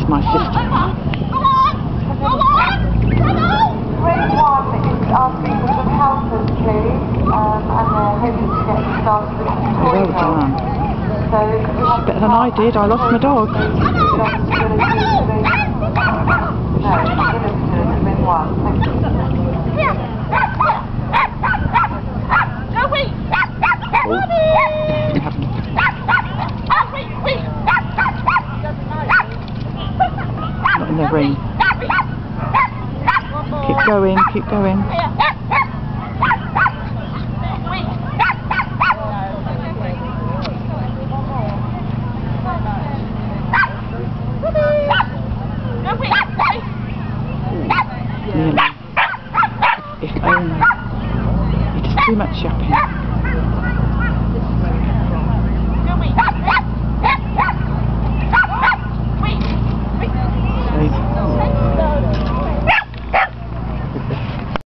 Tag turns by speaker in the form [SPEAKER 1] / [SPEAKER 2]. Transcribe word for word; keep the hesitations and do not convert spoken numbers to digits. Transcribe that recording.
[SPEAKER 1] is my sister.
[SPEAKER 2] Grade one is asking for some helpers, please, um, and they're hoping to get started with some toy
[SPEAKER 1] Well
[SPEAKER 2] help.
[SPEAKER 1] done.
[SPEAKER 2] So, if you have
[SPEAKER 1] Better than I did. I lost my dog.
[SPEAKER 2] No, grade one. Thank you.
[SPEAKER 1] Not in the ring. Keep going, keep going. Nearly. If only. It is too much yapping.